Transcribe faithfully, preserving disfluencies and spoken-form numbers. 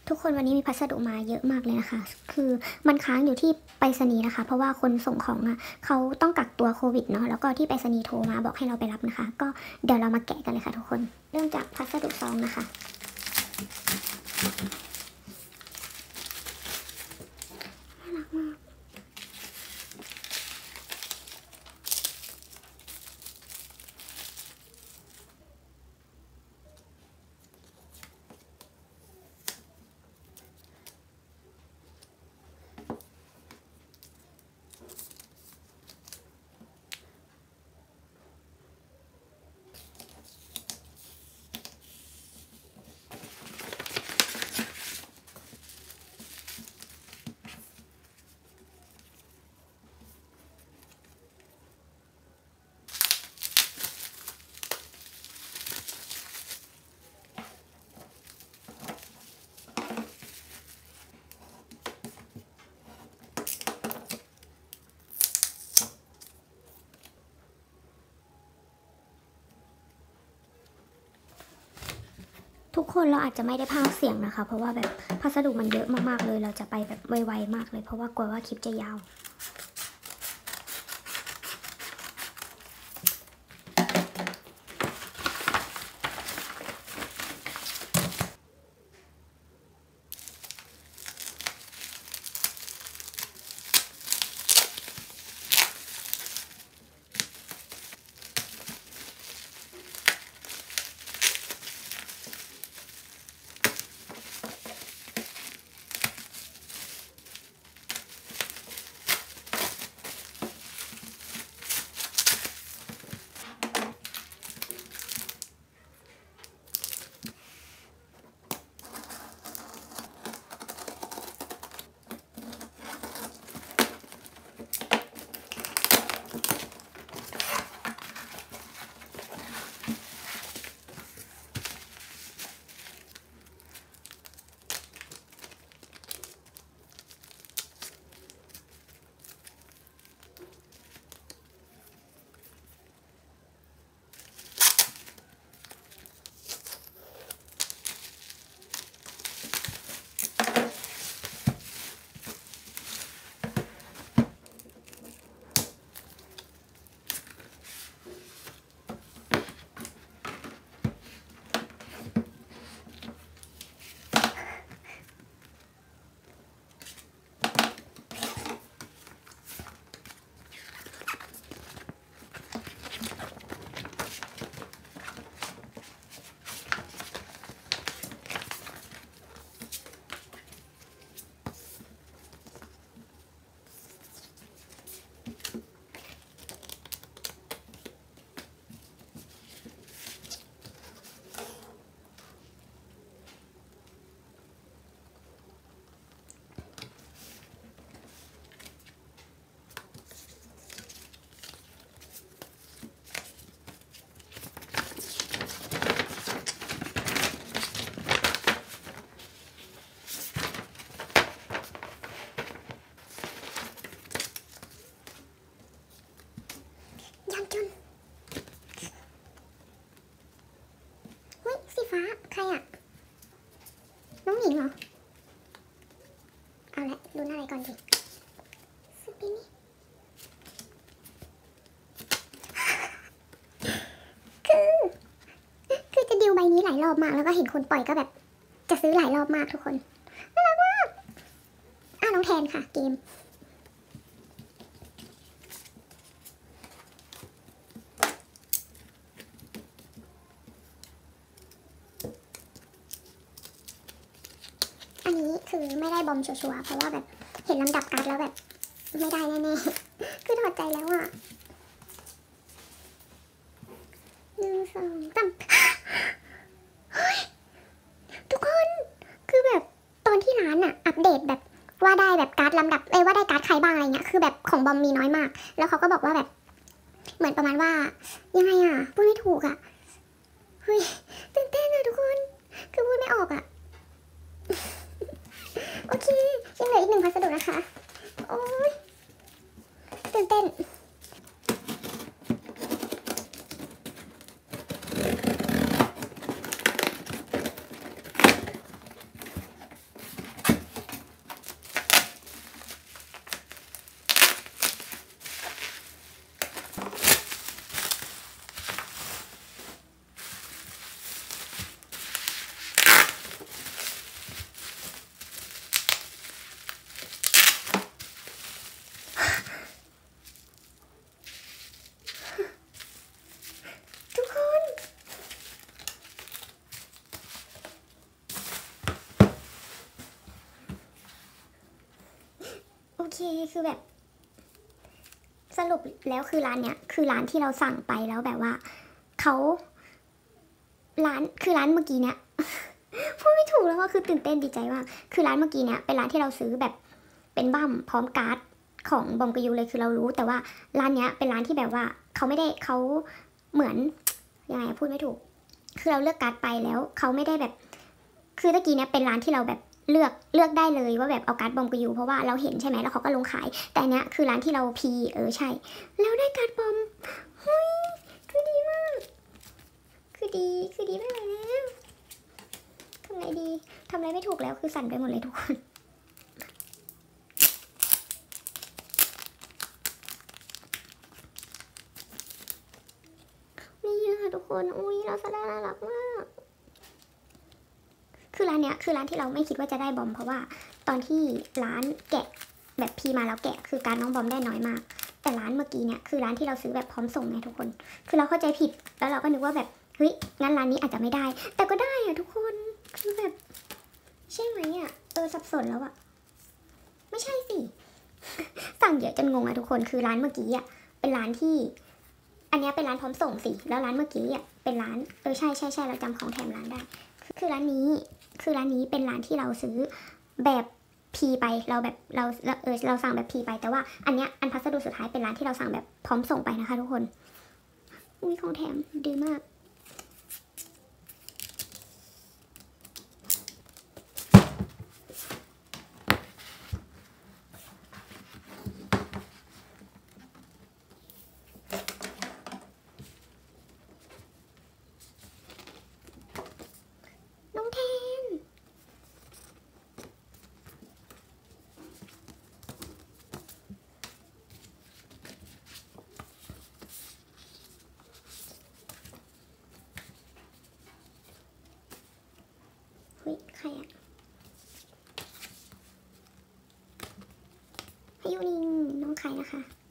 ทุกคนวันนี้มีพัสดุมาเยอะมากเลยนะคะคือมันค้างอยู่ที่ไปรษณีย์นะคะเพราะว่าคนส่งของอ่ะเขาต้องกักตัวโควิดเนาะแล้วก็ที่ไปรษณีย์โทรมาบอกให้เราไปรับนะคะก็เดี๋ยวเรามาแกะกันเลยค่ะทุกคนเริ่มจากพัสดุซองนะคะน่ารักมากทุกคนเราอาจจะไม่ได้พากย์เสียงนะคะเพราะว่าแบบพัสดุมันเยอะมากๆเลยเราจะไปแบบไวๆมากเลยเพราะว่ากลัวว่าคลิปจะยาวฟ้าใครอะน้องหญิงเหรอเอาละดูหน้าอะไรก่อนดิสปินี่คือคือจะดิวใบนี้หลายรอบมากแล้วก็เห็นคนปล่อยก็แบบจะซื้อหลายรอบมากทุกคนน่ารักมากอ้าวน้องแทนค่ะเกมอันนี้คือไม่ได้บอมชัวร์ๆเพราะว่าแบบเห็นลำดับการ์ดแล้วแบบไม่ได้แน่ๆคือถอดใจแล้วอ่ะหนึ่งสองสามทุกคนคือแบบตอนที่ร้านอ่ะอัปเดตแบบว่าได้แบบการ์ดลำดับเอ้ยว่าได้การ์ดใครบ้างอะไรเงี้ยคือแบบของบอมมีน้อยมากแล้วเขาก็บอกว่าแบบเหมือนประมาณว่ายังไงอ่ะพูดไม่ถูกอ่ะเฮ้ยตื่นเต้นอ่ะทุกคนคือพูดไม่ออกอ่ะโอเคยังเหลืออีกหนึ่งพัสดุนะคะโอ้ยตื่นเต้น อเคคือแบบสรุปแล้วคือร้านเนี้ยคือร้านที่เราสั่งไปแล้วแบบว่าเขาร้านคือร้านเมื่อกี้เนี้ย พูดไม่ถูกแล้วก็คือตื่นเต้นดีใจมากคือร้านเมื่อกี้เนี้ยเป็นร้านที่เราซื้อแบบเป็นบั้มพร้อมการ์ดของบอมกยูเลยคือเรารู้แต่ว่าร้านเนี้ยเป็นร้านที่แบบว่าเขาไม่ได้เขาเหมือนยังไงพูดไม่ถูกคือเราเลือกการ์ดไปแล้วเขาไม่ได้แบบคือตะกี้เนี้ยเป็นร้านที่เราแบบเลือกเลือกได้เลยว่าแบบเอาการ์ดบอมกยูเพราะว่าเราเห็นใช่ไหมแล้วเขาก็ลงขายแต่เนี้ยคือร้านที่เราพีเออใช่แล้วได้การ์ดบอมเฮ้ยคือดีมากคือดีคือดีไม่ไหวแล้วทำไงดีทำอะไรไม่ถูกแล้วคือสั่นไปหมดเลยทุกคนนี่นะคะทุกคนอุ้ยเราซาด้าน่ารักมากคือร้านเนี้ยคือร้านที่เราไม่คิดว่าจะได้บอมเพราะว่าตอนที่ร้านแกะแบบพีมาแล้วแกะคือการน้องบอมได้น้อยมากแต่ร้านเมื่อกี้เนี่ยคือร้านที่เราซื้อแบบพร้อมส่งไงทุกคนคือเราเข้าใจผิดแล้วเราก็นึกว่าแบบเฮ้ยงั้นร้านนี้อาจจะไม่ได้แต่ก็ได้อะทุกคนคือแบบใช่ไหมอะเออสับสนแล้วอะไม่ใช่สิ สั่งเยอะจนงงอะทุกคนคือร้านเมื่อกี้อะเป็นร้านที่อันนี้เป็นร้านพร้อมส่งสิแล้วร้านเมื่อกี้อะเป็นร้านเออใช่ใช่ใช่เราจำของแถมร้านได้คือร้านนี้คือร้านนี้เป็นร้านที่เราซื้อแบบพีไปเราแบบเราเออเราสั่งแบบพีไปแต่ว่าอันเนี้ยอันพัสดุสุดท้ายเป็นร้านที่เราสั่งแบบพร้อมส่งไปนะคะทุกคนอุ้ยของแถมดีมากน้องแทนเฮ้ยใครอะให้ยูนิงน้องใครนะคะ